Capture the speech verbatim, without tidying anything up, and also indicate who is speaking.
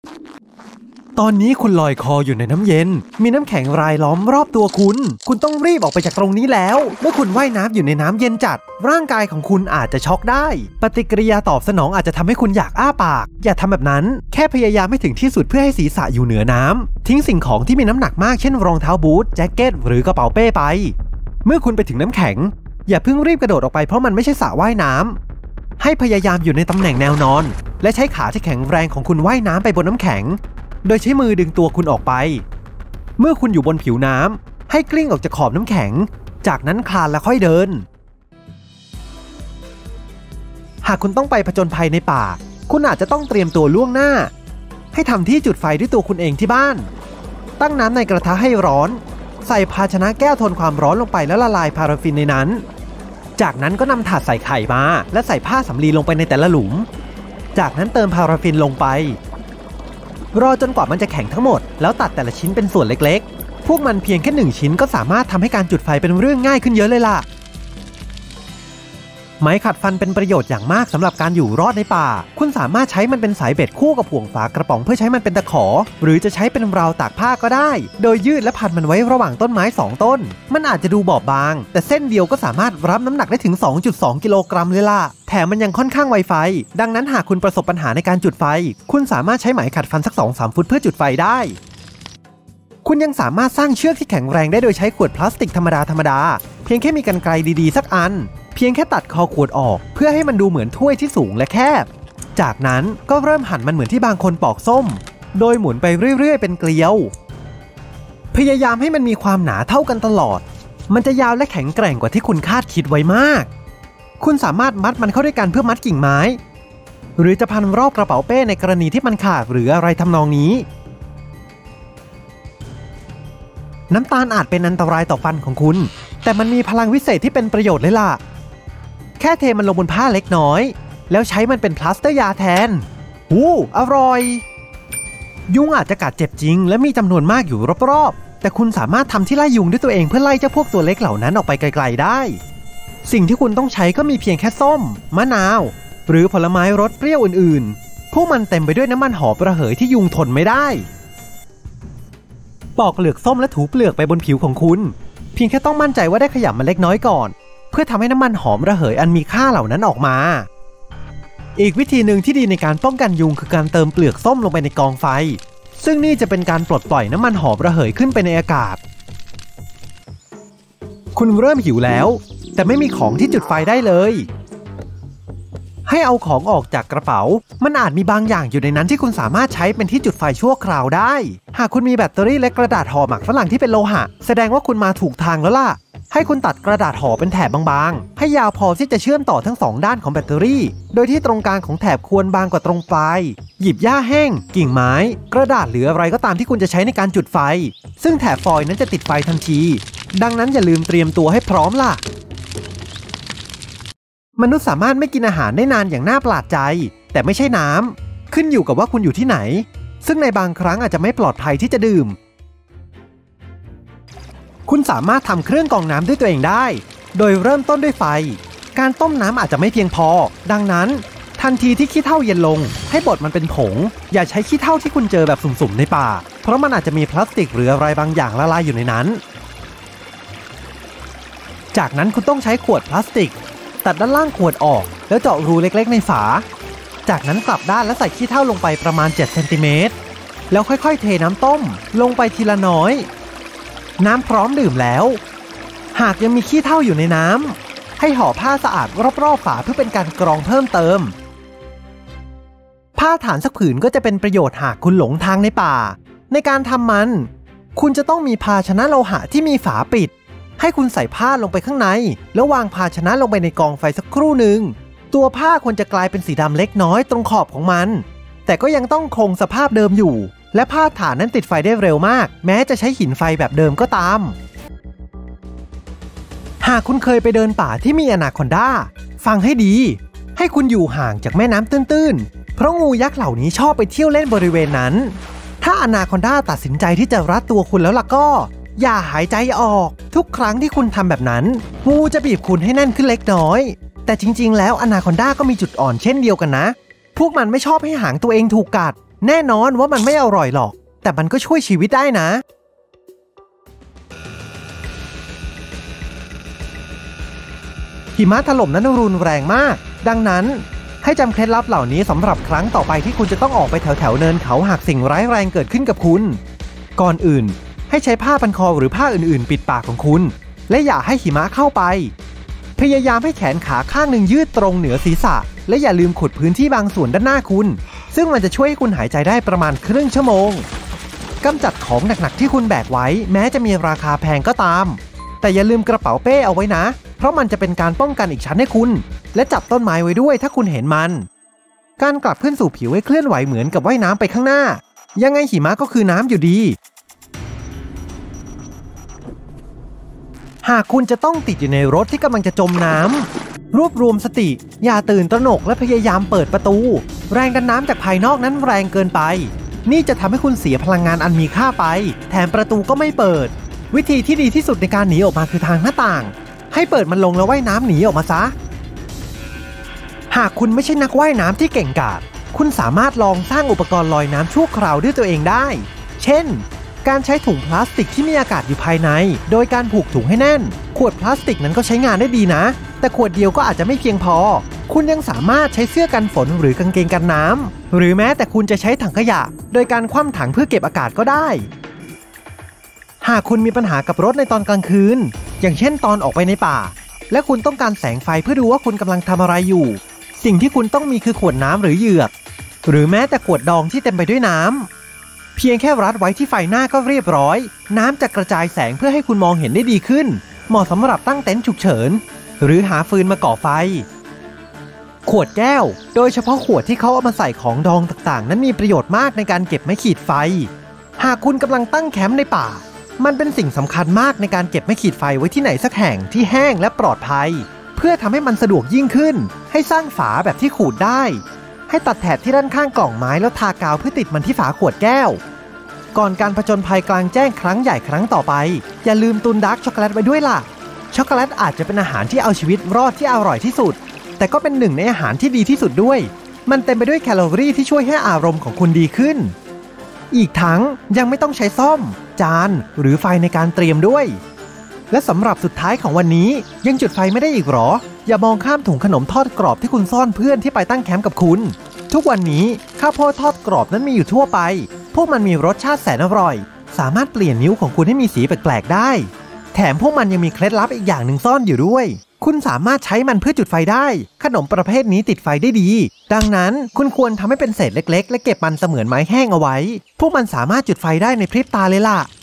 Speaker 1: ตอนนี้คุณลอยคออยู่ในน้ำเย็นมีน้ำแข็งรายล้อมรอบตัวคุณคุณต้องรีบออกไปจากตรงนี้แล้วเมื่อคุณว่ายน้ำอยู่ในน้ำเย็นจัดร่างกายของคุณอาจจะช็อกได้ปฏิกิริยาตอบสนองอาจจะทำให้คุณอยากอ้าปากอย่าทำแบบนั้นแค่พยายามให้ถึงที่สุดเพื่อให้ศีรษะอยู่เหนือน้ำทิ้งสิ่งของที่มีน้ำหนักมากเช่นรองเท้าบูทแจ็คเก็ตหรือกระเป๋าเป้ไปเมื่อคุณไปถึงน้ำแข็งอย่าเพิ่งรีบกระโดดออกไปเพราะมันไม่ใช่สระว่ายน้ำให้พยายามอยู่ในตำแหน่งแนวนอนและใช้ขาที่แข็งแรงของคุณว่ายน้ำไปบนน้ำแข็งโดยใช้มือดึงตัวคุณออกไปเมื่อคุณอยู่บนผิวน้ำให้กลิ้งออกจากขอบน้ำแข็งจากนั้นคลานแล้วค่อยเดินหากคุณต้องไปผจญภัยในป่าคุณอาจจะต้องเตรียมตัวล่วงหน้าให้ทำที่จุดไฟด้วยตัวคุณเองที่บ้านตั้งน้ำในกระทะให้ร้อนใส่ภาชนะแก้วทนความร้อนลงไปแล้วละลายพาราฟินในนั้นจากนั้นก็นำถาดใส่ไข่มาและใส่ผ้าสำลีลงไปในแต่ละหลุมจากนั้นเติมพาราฟินลงไปรอจนกว่ามันจะแข็งทั้งหมดแล้วตัดแต่ละชิ้นเป็นส่วนเล็กๆพวกมันเพียงแค่หนึ่งชิ้นก็สามารถทำให้การจุดไฟเป็นเรื่องง่ายขึ้นเยอะเลยล่ะไม้ขัดฟันเป็นประโยชน์อย่างมากสำหรับการอยู่รอดในป่าคุณสามารถใช้มันเป็นสายเบ็ดคู่กับห่วงฝากระป๋องเพื่อใช้มันเป็นตะขอหรือจะใช้เป็นราวตากผ้าก็ได้โดยยืดและพันมันไว้ระหว่างต้นไม้สองต้นมันอาจจะดูบอบบางแต่เส้นเดียวก็สามารถรับน้ำหนักได้ถึง สองจุดสอง กิโลกรัมเลยล่ะแถมมันยังค่อนข้างไวไฟดังนั้นหากคุณประสบปัญหาในการจุดไฟคุณสามารถใช้ไหมขัดฟันสัก สองถึงสาม ฟุตเพื่อจุดไฟได้คุณยังสามารถสร้างเชือกที่แข็งแรงได้โดยใช้ขวดพลาสติกธรรมดาธรรมดาเพียงแค่มีกรรไกรดีๆสักอันเพียงแค่ตัดคอขวดออกเพื่อให้มันดูเหมือนถ้วยที่สูงและแคบจากนั้นก็เริ่มหั่นมันเหมือนที่บางคนปอกส้มโดยหมุนไปเรื่อยๆเป็นเกลียวพยายามให้มันมีความหนาเท่ากันตลอดมันจะยาวและแข็งแกร่งกว่าที่คุณคาดคิดไว้มากคุณสามารถมัดมันเข้าด้วยกันเพื่อมัดกิ่งไม้หรือจะพันรอบกระเป๋าเป้ในกรณีที่มันขาดหรืออะไรทำนองนี้น้ำตาลอาจเป็นอันตรายต่อฟันของคุณแต่มันมีพลังวิเศษที่เป็นประโยชน์เลยล่ะแค่เทมันลงบนผ้าเล็กน้อยแล้วใช้มันเป็นพลาสเตอร์ยาแทนหูอร่อยยุงอาจจะกัดเจ็บจริงและมีจำนวนมากอยู่รอบๆแต่คุณสามารถทำที่ไล่ยุงด้วยตัวเองเพื่อไล่เจ้าพวกตัวเล็กเหล่านั้นออกไปไกลๆได้สิ่งที่คุณต้องใช้ก็มีเพียงแค่ส้มมะนาวหรือผลไม้รสเปรี้ยวอื่นๆพวกมันเต็มไปด้วยน้ำมันหอมระเหยที่ยุงทนไม่ได้ปอกเปลือกส้มและถูเปลือกไปบนผิวของคุณเพียงแค่ต้องมั่นใจว่าได้ขยำมันเล็กน้อยก่อนเพื่อทำให้น้ำมันหอมระเหยอันมีค่าเหล่านั้นออกมาอีกวิธีหนึ่งที่ดีในการป้องกันยุงคือการเติมเปลือกส้มลงไปในกองไฟซึ่งนี่จะเป็นการปลดปล่อยน้ำมันหอมระเหยขึ้นไปในอากาศคุณเริ่มหิวแล้วแต่ไม่มีของที่จุดไฟได้เลยให้เอาของออกจากกระเป๋ามันอาจมีบางอย่างอยู่ในนั้นที่คุณสามารถใช้เป็นที่จุดไฟชั่วคราวได้หากคุณมีแบตเตอรี่และกระดาษห่อหมักฝรั่งที่เป็นโลหะแสดงว่าคุณมาถูกทางแล้วล่ะให้คุณตัดกระดาษห่อเป็นแถบบางๆให้ยาวพอที่จะเชื่อมต่อทั้งสองด้านของแบตเตอรี่โดยที่ตรงกลางของแถบควรบางกว่าตรงปลายหยิบหญ้าแห้งกิ่งไม้กระดาษหรืออะไรก็ตามที่คุณจะใช้ในการจุดไฟซึ่งแถบฟอยล์นั้นจะติดไฟทันทีดังนั้นอย่าลืมเตรียมตัวให้พร้อมล่ะมนุษย์สามารถไม่กินอาหารได้นานอย่างน่าประหลาดใจแต่ไม่ใช่น้ำขึ้นอยู่กับว่าคุณอยู่ที่ไหนซึ่งในบางครั้งอาจจะไม่ปลอดภัยที่จะดื่มคุณสามารถทำเครื่องกรองน้ำด้วยตัวเองได้โดยเริ่มต้นด้วยไฟการต้มน้ำอาจจะไม่เพียงพอดังนั้นทันทีที่ขี้เถ้าเย็นลงให้บดมันเป็นผงอย่าใช้ขี้เถ้าที่คุณเจอแบบสุ่มๆในป่าเพราะมันอาจจะมีพลาสติกหรืออะไรบางอย่างละลายอยู่ในนั้นจากนั้นคุณต้องใช้ขวดพลาสติกตัดด้านล่างขวดออกแล้วเจาะรูเล็กๆในฝาจากนั้นกลับด้านและใส่ขี้เถ้าลงไปประมาณเจ็ดเซนติเมตรแล้วค่อยๆเทน้ำต้มลงไปทีละน้อยน้ำพร้อมดื่มแล้วหากยังมีขี้เถ้าอยู่ในน้ำให้ห่อผ้าสะอาดรอบๆฝาเพื่อเป็นการกรองเพิ่มเติมผ้าฐานสักผืนก็จะเป็นประโยชน์หากคุณหลงทางในป่าในการทำมันคุณจะต้องมีภาชนะโลหะที่มีฝาปิดให้คุณใส่ผ้าลงไปข้างในแล้ววางภาชนะลงไปในกองไฟสักครู่หนึ่งตัวผ้าควรจะกลายเป็นสีดำเล็กน้อยตรงขอบของมันแต่ก็ยังต้องคงสภาพเดิมอยู่และผ้าฐานนั้นติดไฟได้เร็วมากแม้จะใช้หินไฟแบบเดิมก็ตามหากคุณเคยไปเดินป่าที่มีอนาคอนดาฟังให้ดีให้คุณอยู่ห่างจากแม่น้ำตื้นๆเพราะงูยักษ์เหล่านี้ชอบไปเที่ยวเล่นบริเวณนั้นถ้าอนาคอนดาตัดสินใจที่จะรัดตัวคุณแล้วล่ะก็อย่าหายใจออกทุกครั้งที่คุณทำแบบนั้นงูจะบีบคุณให้แน่นขึ้นเล็กน้อยแต่จริงๆแล้วอนาคอนดาก็มีจุดอ่อนเช่นเดียวกันนะพวกมันไม่ชอบให้หางตัวเองถูกกัดแน่นอนว่ามันไม่อร่อยหรอกแต่มันก็ช่วยชีวิตได้นะหิมะถล่มนั้นรุนแรงมากดังนั้นให้จำเคล็ดลับเหล่านี้สำหรับครั้งต่อไปที่คุณจะต้องออกไปแถวแถวเนินเขาหากสิ่งร้ายแรงเกิดขึ้นกับคุณก่อนอื่นให้ใช้ผ้าพันคอหรือผ้าอื่นๆปิดปากของคุณและอย่าให้หิมะเข้าไปพยายามให้แขนขาข้างหนึ่งยืดตรงเหนือศีรษะและอย่าลืมขุดพื้นที่บางส่วนด้านหน้าคุณซึ่งมันจะช่วยให้คุณหายใจได้ประมาณครึ่งชั่วโมงกำจัดของหนักๆที่คุณแบกไว้แม้จะมีราคาแพงก็ตามแต่อย่าลืมกระเป๋าเป้เอาไว้นะเพราะมันจะเป็นการป้องกันอีกชั้นให้คุณและจับต้นไม้ไว้ด้วยถ้าคุณเห็นมันการกลับขึ้นสู่ผิวให้เคลื่อนไหวเหมือนกับว่ายน้ำไปข้างหน้ายังไงหิมะก็คือน้ำอยู่ดีหากคุณจะต้องติดอยู่ในรถที่กำลังจะจมน้ำรวบรวมสติอย่าตื่นตระหนกและพยายามเปิดประตูแรงดันน้ำจากภายนอกนั้นแรงเกินไปนี่จะทำให้คุณเสียพลังงานอันมีค่าไปแถมประตูก็ไม่เปิดวิธีที่ดีที่สุดในการหนีออกมาคือทางหน้าต่างให้เปิดมันลงแล้วว่ายน้ำหนีออกมาซะหากคุณไม่ใช่นักว่ายน้ำที่เก่งกาจคุณสามารถลองสร้างอุปกรณ์ลอยน้ำชั่วคราวด้วยตัวเองได้เช่นการใช้ถุงพลาสติกที่มีอากาศอยู่ภายในโดยการผูกถุงให้แน่นขวดพลาสติกนั้นก็ใช้งานได้ดีนะแต่ขวดเดียวก็อาจจะไม่เพียงพอคุณยังสามารถใช้เสื้อกันฝนหรือกางเกงกันน้ำหรือแม้แต่คุณจะใช้ถังขยะโดยการคว่ำถังเพื่อเก็บอากาศก็ได้หากคุณมีปัญหากับรถในตอนกลางคืนอย่างเช่นตอนออกไปในป่าและคุณต้องการแสงไฟเพื่อดูว่าคุณกำลังทำอะไรอยู่สิ่งที่คุณต้องมีคือขวดน้ำหรือเหยือกหรือแม้แต่ขวดดองที่เต็มไปด้วยน้ำเพียงแค่รัดไว้ที่ไฟหน้าก็เรียบร้อยน้ำจะกระจายแสงเพื่อให้คุณมองเห็นได้ดีขึ้นเหมาะสำหรับตั้งเต็นท์ฉุกเฉินหรือหาฟืนมาก่อไฟขวดแก้วโดยเฉพาะขวดที่เขาเอามาใส่ของดองต่างๆนั้นมีประโยชน์มากในการเก็บไม้ขีดไฟหากคุณกำลังตั้งแคมป์ในป่ามันเป็นสิ่งสำคัญมากในการเก็บไม้ขีดไฟไว้ที่ไหนสักแห่งที่แห้งและปลอดภัยเพื่อทำให้มันสะดวกยิ่งขึ้นให้สร้างฝาแบบที่ขูดได้ให้ตัดแถบที่ด้านข้างกล่องไม้แล้วทากาวเพื่อติดมันที่ฝาขวดแก้วก่อนการผจญภัยกลางแจ้งครั้งใหญ่ครั้งต่อไปอย่าลืมตุนดาร์กช็อกโกแลตไว้ด้วยล่ะช็อกโกแลตอาจจะเป็นอาหารที่เอาชีวิตรอดที่อร่อยที่สุดแต่ก็เป็นหนึ่งในอาหารที่ดีที่สุดด้วยมันเต็มไปด้วยแคลอรี่ที่ช่วยให้อารมณ์ของคุณดีขึ้นอีกทั้งยังไม่ต้องใช้ซ่อมจานหรือไฟในการเตรียมด้วยและสำหรับสุดท้ายของวันนี้ยังจุดไฟไม่ได้อีกหรออย่ามองข้ามถุงขนมทอดกรอบที่คุณซ่อนเพื่อนที่ไปตั้งแคมป์กับคุณทุกวันนี้ข้าวโพดทอดกรอบนั้นมีอยู่ทั่วไปพวกมันมีรสชาติแสนอร่อยสามารถเปลี่ยนนิ้วของคุณให้มีสีแปลกๆได้แถมพวกมันยังมีเคล็ดลับอีกอย่างหนึ่งซ่อนอยู่ด้วยคุณสามารถใช้มันเพื่อจุดไฟได้ขนมประเภทนี้ติดไฟได้ดีดังนั้นคุณควรทำให้เป็นเศษเล็กๆและเก็บมันเสมือนไม้แห้งเอาไว้พวกมันสามารถจุดไฟได้ในพริบตาเลยล่ะ